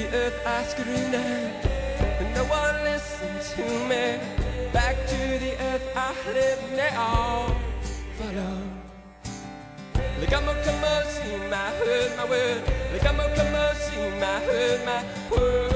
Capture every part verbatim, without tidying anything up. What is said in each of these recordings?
earth I screamed out, and no one listened to me. Back to the earth I live, and they all follow. Like I'm a come on, see my heard my word. Like I'm a come on, see my heard my word.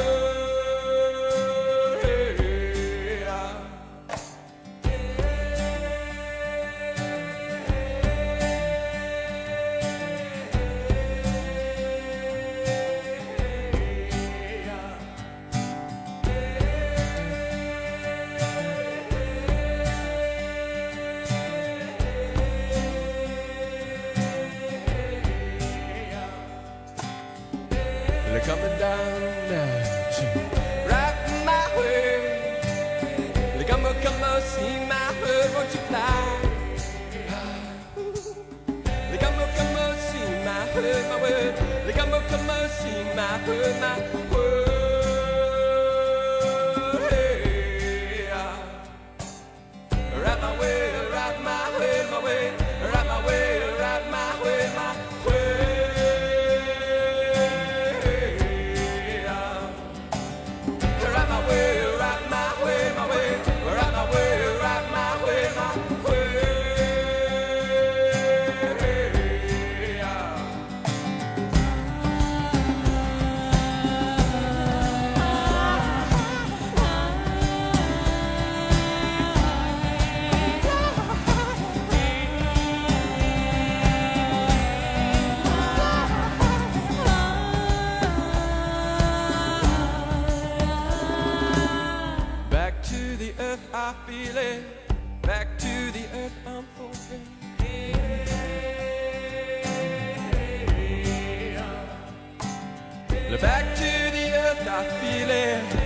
They're coming down now to right my way. They're gonna come and see my herd, won't you fly? They're gonna come and see my herd, my word. They're gonna come and see my herd, my word. Hey, right my way, right my way, my way, right my way, right my way, my way. I feel it, back to the earth I'm falling. Back to the earth I feel it.